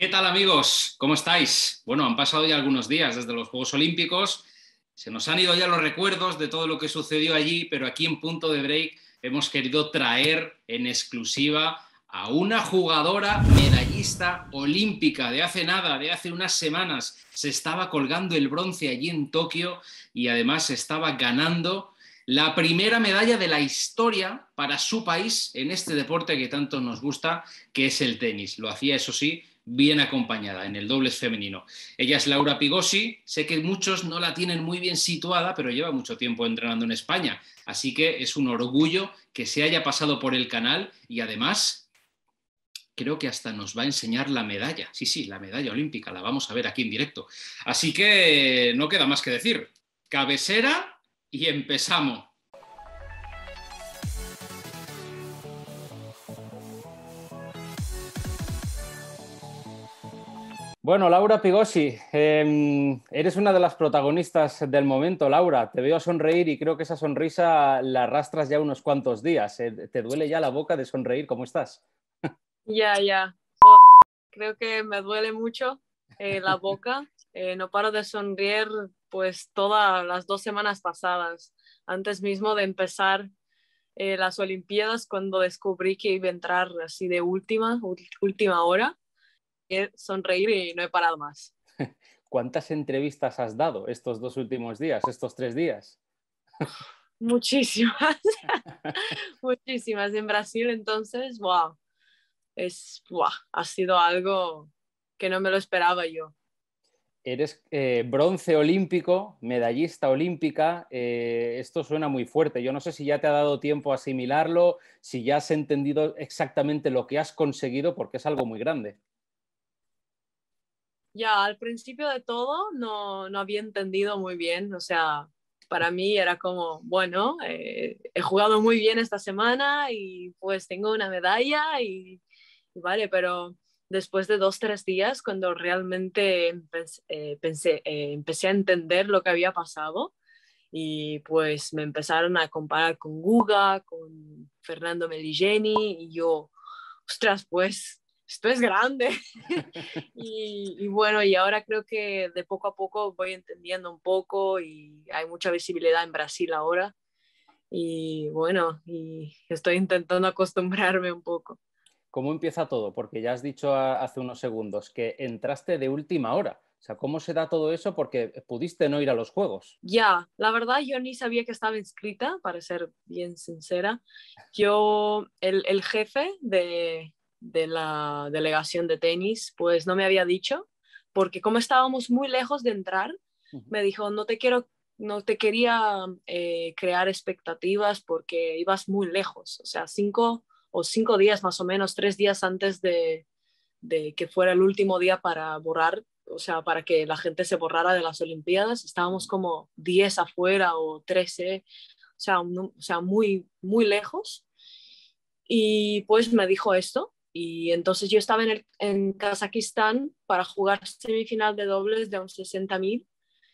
¿Qué tal, amigos? ¿Cómo estáis? Bueno, han pasado ya algunos días desde los Juegos Olímpicos, se nos han ido ya los recuerdos de todo lo que sucedió allí, pero aquí en Punto de Break hemos querido traer en exclusiva a una jugadora medallista olímpica de hace nada, de hace unas semanas. Se estaba colgando el bronce allí en Tokio y además estaba ganando la primera medalla de la historia para su país en este deporte que tanto nos gusta, que es el tenis. Lo hacía, eso sí, bien acompañada en el dobles femenino. Ella es Laura Pigossi, sé que muchos no la tienen muy bien situada, pero lleva mucho tiempo entrenando en España, así que es un orgullo que se haya pasado por el canal y además creo que hasta nos va a enseñar la medalla. Sí, sí, la medalla olímpica, la vamos a ver aquí en directo. Así que no queda más que decir. Cabecera y empezamos. Bueno, Laura Pigossi, eres una de las protagonistas del momento, Laura. Te veo sonreír y creo que esa sonrisa la arrastras ya unos cuantos días. ¿Te duele ya la boca de sonreír? ¿Cómo estás? Ya. Creo que me duele mucho la boca. No paro de sonreír pues todas las 2 semanas pasadas, antes mismo de empezar las Olimpiadas, cuando descubrí que iba a entrar así de última hora. Sonreír y no he parado más. ¿Cuántas entrevistas has dado estos 2 últimos días, estos 3 días? Muchísimas, muchísimas. En Brasil, entonces, wow, ha sido algo que no me lo esperaba yo. Eres bronce olímpico, medallista olímpica. Esto suena muy fuerte. Yo no sé si ya te ha dado tiempo a asimilarlo, si ya has entendido exactamente lo que has conseguido, porque es algo muy grande. Ya, al principio de todo no había entendido muy bien, o sea, para mí era como, bueno, he jugado muy bien esta semana y pues tengo una medalla y vale, pero después de 2, 3 días, cuando realmente empecé a entender lo que había pasado y pues me empezaron a comparar con Guga, con Fernando Meligeni y yo, ostras, pues esto es grande. Y bueno, y ahora creo que de poco a poco voy entendiendo un poco y hay mucha visibilidad en Brasil ahora. Y bueno, y estoy intentando acostumbrarme un poco. ¿Cómo empieza todo? Porque ya has dicho hace unos segundos que entraste de última hora. O sea, ¿cómo se da todo eso? Porque pudiste no ir a los Juegos. Ya, la verdad yo ni sabía que estaba inscrita, para ser bien sincera. El jefe de la delegación de tenis, pues no me había dicho, porque como estábamos muy lejos de entrar, me dijo, no te quería crear expectativas porque ibas muy lejos, o sea, 5 días más o menos, 3 días antes de que fuera el último día para borrar, o sea, para que la gente se borrara de las Olimpiadas. Estábamos como 10 afuera o 13, o sea muy, muy lejos. Y pues me dijo esto. Y entonces yo estaba en Kazajistán para jugar semifinal de dobles de un 60.000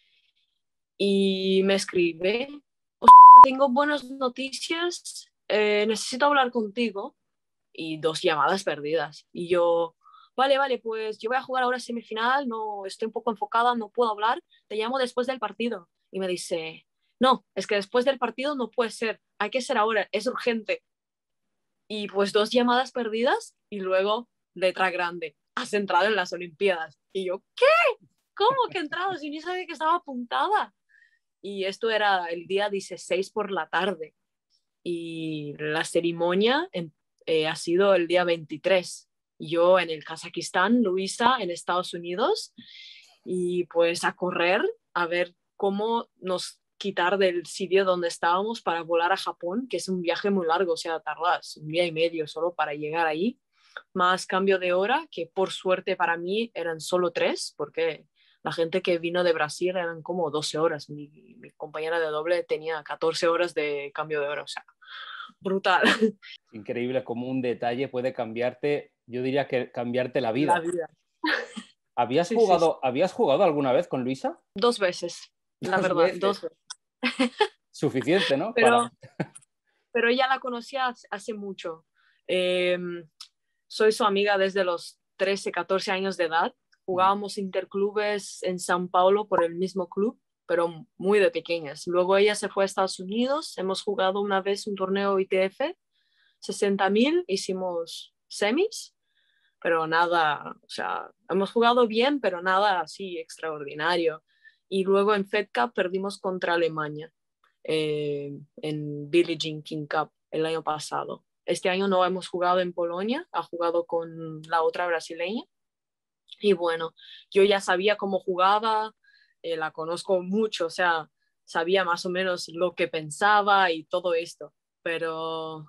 y me escribe, tengo buenas noticias, necesito hablar contigo. Y 2 llamadas perdidas. Y yo, vale, pues yo voy a jugar ahora semifinal, no estoy un poco enfocada, no puedo hablar, te llamo después del partido. Y me dice, no, es que después del partido no puede ser, hay que ser ahora, es urgente. Y pues 2 llamadas perdidas y luego letra grande, has entrado en las Olimpiadas. Y yo, ¿qué? ¿Cómo que he entrado si ni sabía que estaba apuntada? Y esto era el día 16 por la tarde y la ceremonia ha sido el día 23. Yo en el Kazajistán, Luisa en Estados Unidos, y pues a correr a ver cómo nos quitar del sitio donde estábamos para volar a Japón, que es un viaje muy largo, o sea, tardas 1 día y medio solo para llegar ahí, más cambio de hora, que por suerte para mí eran solo 3, porque la gente que vino de Brasil eran como 12 horas. Mi compañera de doble tenía 14 horas de cambio de hora, o sea, brutal. Increíble cómo un detalle puede cambiarte, yo diría que cambiarte la La vida. vida. ¿Habías Sí, sí, sí. jugado, ¿habías jugado alguna vez con Luisa? 2 veces, la Dos verdad, veces. 2 veces. Suficiente, ¿no? Pero, pero ya la conocía hace mucho. Eh, Soy su amiga desde los 13, 14 años de edad. Jugábamos interclubes en San Paulo por el mismo club, pero muy de pequeñas. Luego ella se fue a Estados Unidos, hemos jugado una vez un torneo ITF, 60.000, hicimos semis, pero nada, o sea, hemos jugado bien, pero nada así extraordinario. Y luego en Fed Cup perdimos contra Alemania, en Billie Jean King Cup el año pasado. Este año no hemos jugado en Polonia, ha jugado con la otra brasileña. Y bueno, yo ya sabía cómo jugaba, la conozco mucho, o sea, sabía más o menos lo que pensaba y todo esto, pero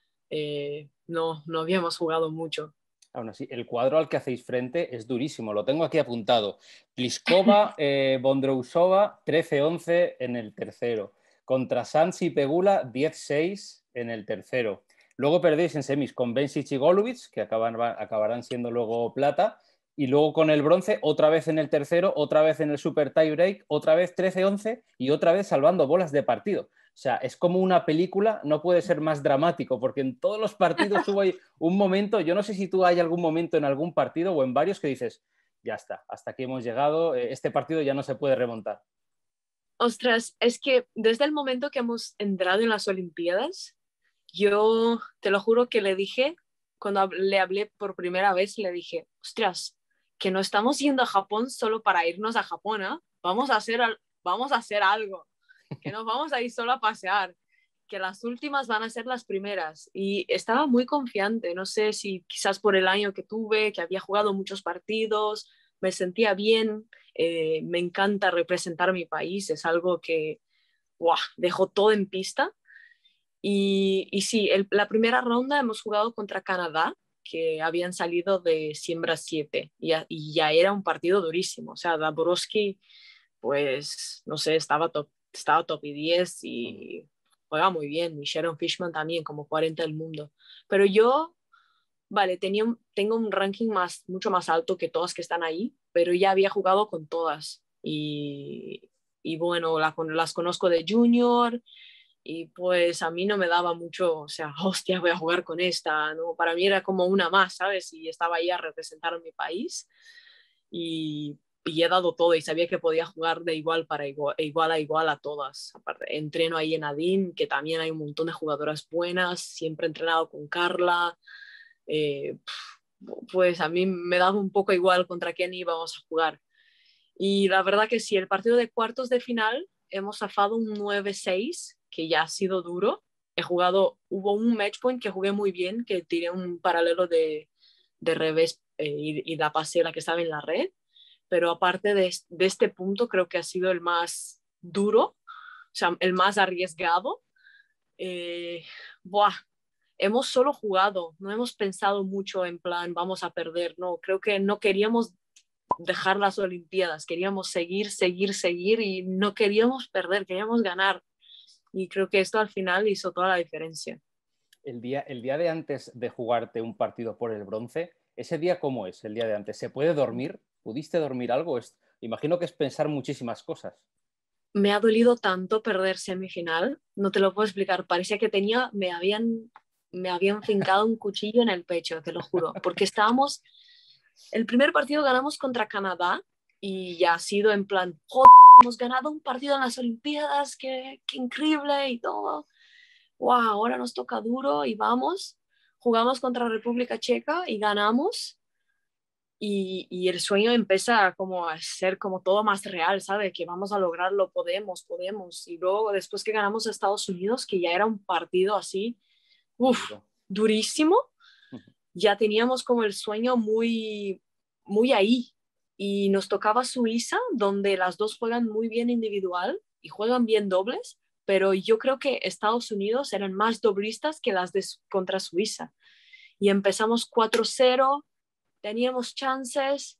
no habíamos jugado mucho. Aún así, el cuadro al que hacéis frente es durísimo, lo tengo aquí apuntado. Pliskova, Bondrousova, 13-11 en el tercero. Contra Sanz y Pegula, 10-6 en el tercero. Luego perdéis en semis con Bencic y Golubic, que acabarán siendo luego plata. Y luego con el bronce, otra vez en el tercero, otra vez en el super tie break, otra vez 13-11 y otra vez salvando bolas de partido. O sea, es como una película, no puede ser más dramático, porque en todos los partidos hubo un momento, yo no sé si tú hay algún momento en algún partido o en varios que dices, ya está, hasta aquí hemos llegado, este partido ya no se puede remontar. Ostras, es que desde el momento que hemos entrado en las Olimpiadas, yo te lo juro que le dije, cuando le hablé por primera vez, le dije, ostras, que no estamos yendo a Japón solo para irnos a Japón, ¿eh? Vamos a hacer algo, que nos vamos a ir solo a pasear, que las últimas van a ser las primeras. Y estaba muy confiante, no sé si quizás por el año que tuve, que había jugado muchos partidos, me sentía bien, me encanta representar a mi país, es algo que dejó todo en pista. Y sí, la primera ronda hemos jugado contra Canadá, que habían salido de siembra 7 y ya era un partido durísimo. O sea, Dabrowski, pues, no sé, estaba top y 10 y juega muy bien. Y Sharon Fishman también, como 40 del mundo. Pero yo, vale, tengo un ranking mucho más alto que todas que están ahí, pero ya había jugado con todas. Y bueno, las conozco de junior. Y pues a mí no me daba mucho, o sea, hostia, voy a jugar con esta, ¿no? Para mí era como una más, ¿sabes? Y estaba ahí a representar a mi país y he dado todo y sabía que podía jugar de igual para igual a igual a todas. Aparte, entreno ahí en ADIN, que también hay un montón de jugadoras buenas, siempre he entrenado con Carla, eh, pues a mí me daba un poco igual contra quién íbamos a jugar. Y la verdad que sí, el partido de cuartos de final hemos zafado un 9-6, que ya ha sido duro. Hubo un match point que jugué muy bien, que tiré un paralelo de revés y la pasé la que estaba en la red. Pero aparte de este punto, creo que ha sido el más duro, o sea, el más arriesgado. Eh, buah, hemos solo jugado, no hemos pensado mucho en plan, vamos a perder, no, creo que no queríamos dejar las Olimpiadas, queríamos seguir y no queríamos perder, queríamos ganar. Y creo que esto al final hizo toda la diferencia. El día de antes de jugarte un partido por el bronce, ¿ese día cómo es el día de antes? ¿Se puede dormir? ¿Pudiste dormir algo? Imagino que es pensar muchísimas cosas. Me ha dolido tanto perder semifinal, no te lo puedo explicar, parecía que me habían fincado un cuchillo en el pecho, te lo juro, porque el primer partido ganamos contra Canadá y ya ha sido en plan, joder, hemos ganado un partido en las Olimpiadas, qué increíble y todo. Wow, ahora nos toca duro y jugamos contra República Checa y ganamos. Y el sueño empieza como a ser como todo más real, ¿sabe? Que vamos a lograrlo, podemos. Y luego después que ganamos a Estados Unidos, que ya era un partido así, durísimo, ya teníamos como el sueño muy, muy ahí. Y nos tocaba Suiza, donde las dos juegan muy bien individual y juegan bien dobles, pero yo creo que Estados Unidos eran más doblistas que las contra Suiza. Y empezamos 4-0, teníamos chances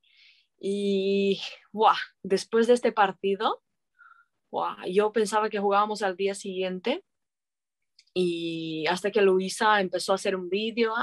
y después de este partido, yo pensaba que jugábamos al día siguiente y hasta que Luisa empezó a hacer un vídeo,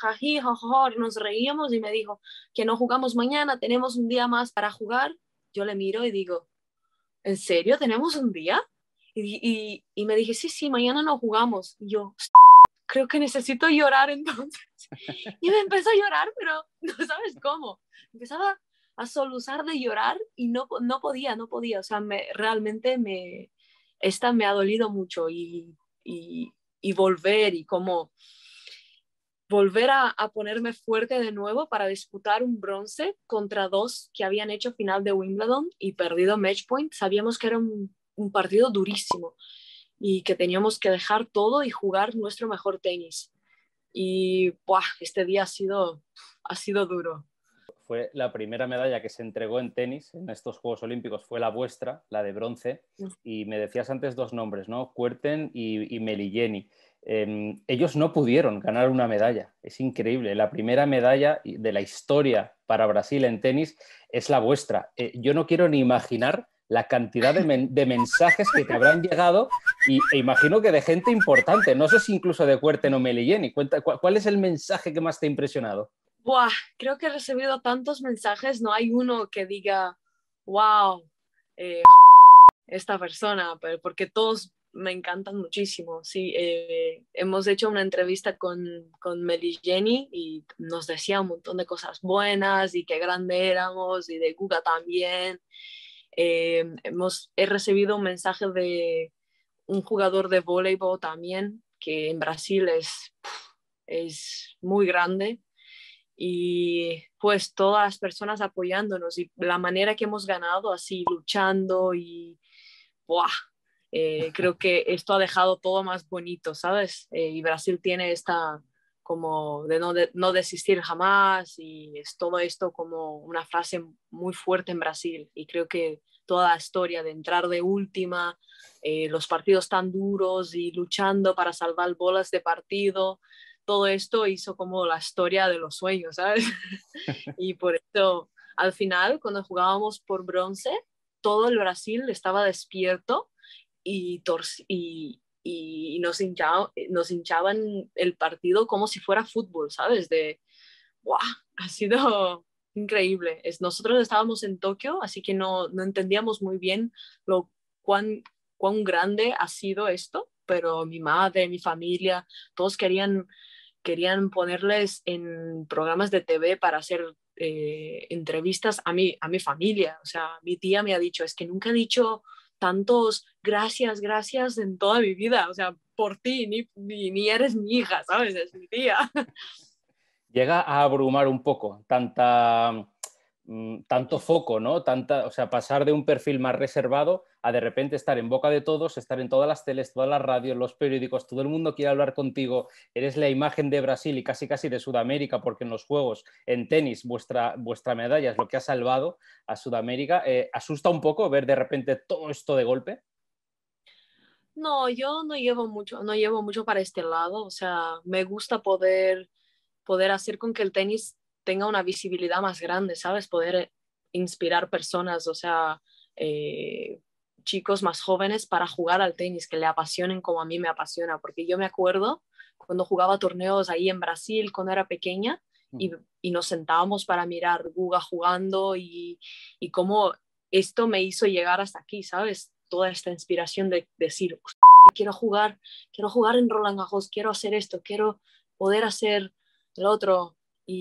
nos reíamos y me dijo que no jugamos mañana, tenemos un día más para jugar. Yo le miro y digo, ¿en serio tenemos un día? Y me dije, sí, mañana no jugamos. Y yo, creo que necesito llorar entonces. Y me empezó a llorar, pero no sabes cómo. Empezaba a soluçar de llorar y no podía. O sea, realmente esta me ha dolido mucho y volver y como volver a ponerme fuerte de nuevo para disputar un bronce contra dos que habían hecho final de Wimbledon y perdido match point. Sabíamos que era un partido durísimo y que teníamos que dejar todo y jugar nuestro mejor tenis. Y ¡buah! Este día ha sido duro. Fue la primera medalla que se entregó en tenis en estos Juegos Olímpicos, fue la vuestra, la de bronce, y me decías antes dos nombres, ¿no? Kuerten y Meligeni. Ellos no pudieron ganar una medalla, es increíble. La primera medalla de la historia para Brasil en tenis es la vuestra. Yo no quiero ni imaginar la cantidad de mensajes que te habrán llegado e imagino que de gente importante, no sé si incluso de Kuerten o Meligeni. ¿Cuál es el mensaje que más te ha impresionado? Buah, creo que he recibido tantos mensajes, no hay uno que diga, wow, esta persona, porque todos me encantan muchísimo. Sí, hemos hecho una entrevista con Meligeni y nos decía un montón de cosas buenas y qué grande éramos y de Guga también. He recibido un mensaje de un jugador de voleibol también, que en Brasil es muy grande. Y pues todas las personas apoyándonos y la manera que hemos ganado así luchando y ¡buah! Creo que esto ha dejado todo más bonito, ¿sabes? Y Brasil tiene esta como de no desistir jamás y es todo esto como una frase muy fuerte en Brasil y creo que toda la historia de entrar de última, los partidos tan duros y luchando para salvar bolas de partido, todo esto hizo como la historia de los sueños, ¿sabes? Y por eso al final cuando jugábamos por bronce, todo el Brasil estaba despierto y nos hinchaban el partido como si fuera fútbol, ¿sabes? ¡Wow! Ha sido increíble. Nosotros estábamos en Tokio, así que no entendíamos muy bien cuán grande ha sido esto, pero mi madre, mi familia, todos querían ponerles en programas de TV para hacer entrevistas a mi familia. O sea, mi tía me ha dicho, es que nunca he dicho tantos gracias en toda mi vida. O sea, por ti, ni eres mi hija, ¿sabes? Es mi tía. Llega a abrumar un poco tanto foco, ¿no? O sea, pasar de un perfil más reservado a de repente estar en boca de todos, estar en todas las teles, todas las radios, los periódicos, todo el mundo quiere hablar contigo, eres la imagen de Brasil y casi de Sudamérica, porque en los Juegos, en tenis, vuestra medalla es lo que ha salvado a Sudamérica. ¿Asusta un poco ver de repente todo esto de golpe? No, yo no llevo mucho para este lado. O sea, me gusta poder hacer con que el tenis tenga una visibilidad más grande, ¿sabes? Poder inspirar personas, o sea, chicos más jóvenes para jugar al tenis, que le apasionen como a mí me apasiona, porque yo me acuerdo cuando jugaba torneos ahí en Brasil cuando era pequeña y nos sentábamos para mirar Guga jugando y cómo esto me hizo llegar hasta aquí, ¿sabes? Toda esta inspiración de decir, quiero jugar en Roland Garros, quiero hacer esto, quiero poder hacer el otro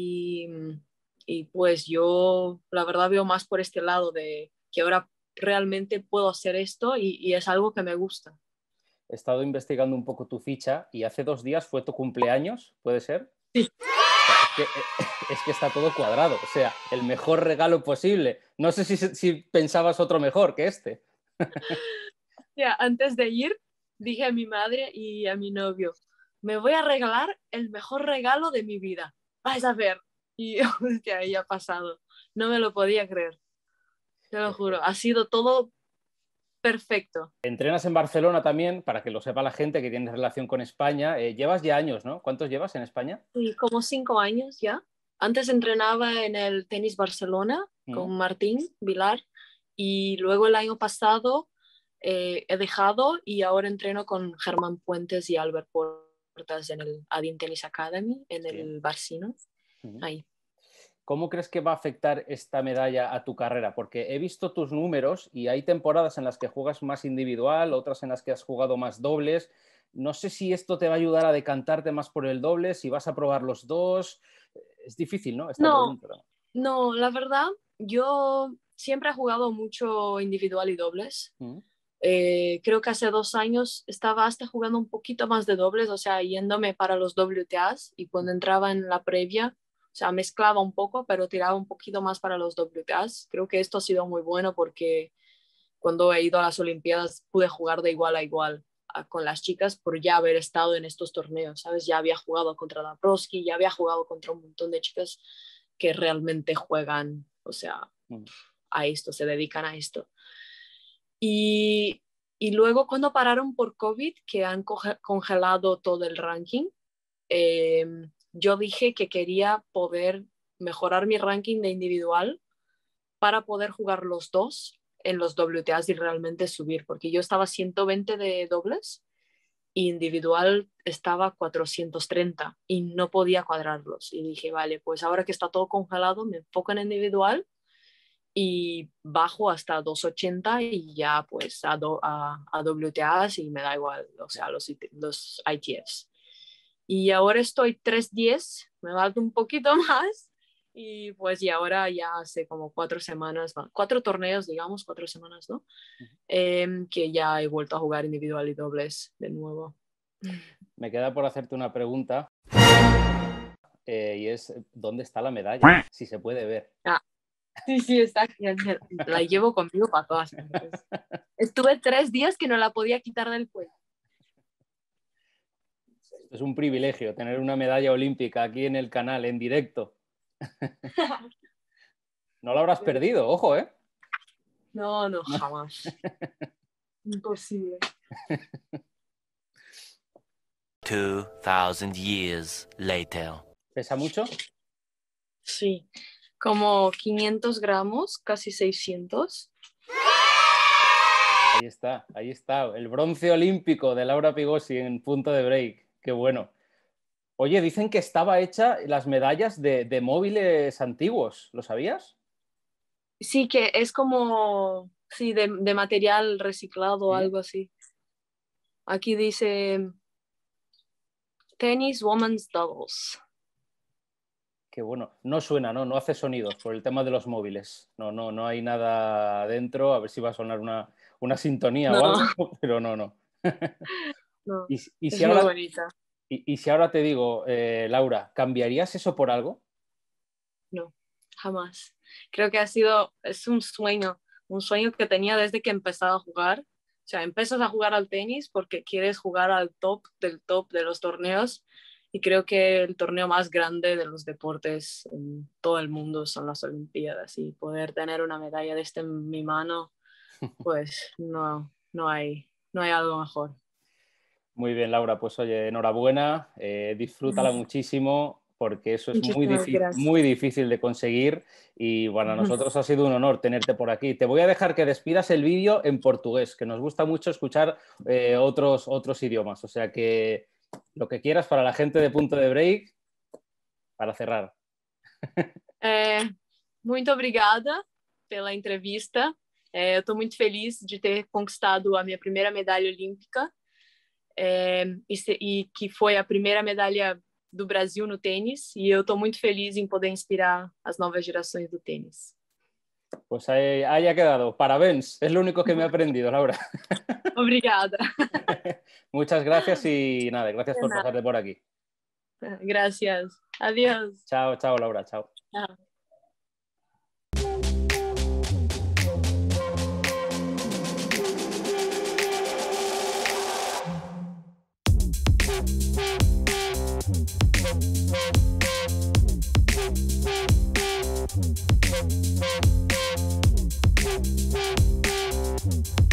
y pues yo la verdad veo más por este lado de que ahora realmente puedo hacer esto y es algo que me gusta. He estado investigando un poco tu ficha y hace 2 días fue tu cumpleaños, ¿puede ser? Sí. Es que está todo cuadrado, o sea, el mejor regalo posible. No sé si pensabas otro mejor que este. Ya, antes de ir, dije a mi madre y a mi novio, me voy a regalar el mejor regalo de mi vida. Vais a ver. Y hostia, ahí ha pasado. No me lo podía creer. Te lo juro. Ha sido todo perfecto. Entrenas en Barcelona también, para que lo sepa la gente que tiene relación con España. Llevas ya años, ¿no? ¿Cuántos llevas en España? Sí, como 5 años ya. Antes entrenaba en el Tenis Barcelona con Martín Vilar y luego el año pasado he dejado y ahora entreno con Germán Puentes y Albert Portas en el Adin Tennis Academy, en el Barcino. Ahí. ¿cómo crees que va a afectar esta medalla a tu carrera? Porque he visto tus números y hay temporadas en las que juegas más individual, otras en las que has jugado más dobles. No sé si esto te va a ayudar a decantarte más por el doble, si vas a probar los dos. Es difícil, ¿no? Esta No, pregunta. no, la verdad, yo siempre he jugado mucho individual y dobles. Creo que hace 2 años estaba hasta jugando un poquito más de dobles, o sea, yéndome para los WTAs, y cuando entraba en la previa, o sea, mezclaba un poco, pero tiraba un poquito más para los WTAs. Creo que esto ha sido muy bueno porque cuando he ido a las Olimpiadas pude jugar de igual a igual con las chicas por ya haber estado en estos torneos, ¿sabes? Ya había jugado contra Dabrowski, ya había jugado contra un montón de chicas que realmente juegan, o sea, a esto, se dedican a esto. Y luego cuando pararon por COVID, que han congelado todo el ranking, yo dije que quería poder mejorar mi ranking de individual para poder jugar los dos en los WTAs y realmente subir, porque yo estaba 120 de dobles y individual estaba 430 y no podía cuadrarlos. Y dije, vale, pues ahora que está todo congelado, me enfoco en individual y bajo hasta 280 y ya pues a WTAs y me da igual, o sea, los ITFs. Y ahora estoy 310, me falta un poquito más y pues y ahora ya hace como 4 semanas, 4 torneos, digamos, 4 semanas, ¿no? Que ya he vuelto a jugar individual y dobles de nuevo. Me queda por hacerte una pregunta y es, ¿dónde está la medalla? Si se puede ver. Sí, está aquí. La llevo conmigo para todas partes. Estuve 3 días que no la podía quitar del cuello. Es un privilegio tener una medalla olímpica aquí en el canal, en directo. No la habrás perdido, ojo, ¿eh? No, jamás. Imposible. 2000 years later. ¿Pesa mucho? Sí, como 500 gramos, casi 600. Ahí está. El bronce olímpico de Laura Pigossi en punto de break. Qué bueno. Oye, dicen que estaba hecha las medallas de móviles antiguos. ¿Lo sabías? Sí, que es como, sí, de material reciclado o algo así. Aquí dice Tennis Women's Doubles. Qué bueno. No suena, ¿no? No hace sonidos por el tema de los móviles. No hay nada dentro. A ver si va a sonar una sintonía o algo, pero no. No, Y es si muy ahora, bonita. y si ahora te digo, Laura, ¿cambiarías eso por algo? No, jamás. Creo que es un sueño que tenía desde que empezaba a jugar. O sea, empiezas a jugar al tenis porque quieres jugar al top del top de los torneos y creo que el torneo más grande de los deportes en todo el mundo son las Olimpiadas y poder tener una medalla de este en mi mano, pues no hay algo mejor. Muy bien, Laura, pues oye, enhorabuena, disfrútala muchísimo porque eso es Muchísimas muy gracias. difícil de conseguir y para nosotros ha sido un honor tenerte por aquí. Te voy a dejar que despidas el vídeo en portugués, que nos gusta mucho escuchar otros idiomas, o sea que lo que quieras para la gente de Punto de Break, para cerrar. Muito obrigada pela entrevista. Eu estou muito feliz de ter conquistado a minha primeira medalha olímpica e que foi a primeira medalha do Brasil no tênis. E eu estou muito feliz em poder inspirar as novas gerações do tênis. Pues ahí ha quedado. Parabéns, es lo único que me he aprendido, Laura. Obrigada. Muchas gracias y nada, gracias por pasarte por aquí. Gracias. Adiós. Chao, Laura, chao. Chao.